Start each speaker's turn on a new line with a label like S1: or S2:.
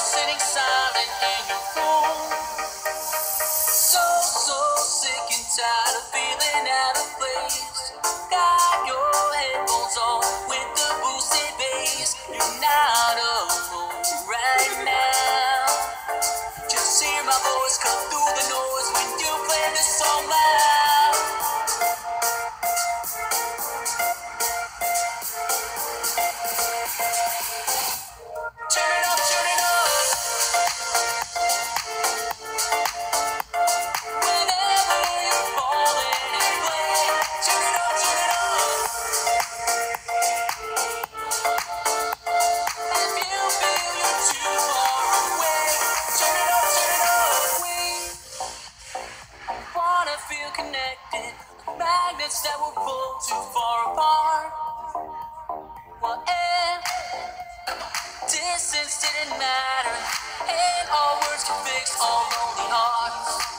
S1: sitting silent in your room. So sick and tired of feeling out of place. Got your headphones on with the boosted bass. You're not alone right now. Just hear my voice cut through the noise when you play this song loud. Turn it up, turn it up. Whenever you're falling in play. Turn it up, turn it up. If you feel you're too far away. Turn it up, turn it up. We wanna feel connected. Magnets that will pull too far apart. Well, and distance didn't matter. And all words can fix all lonely hearts.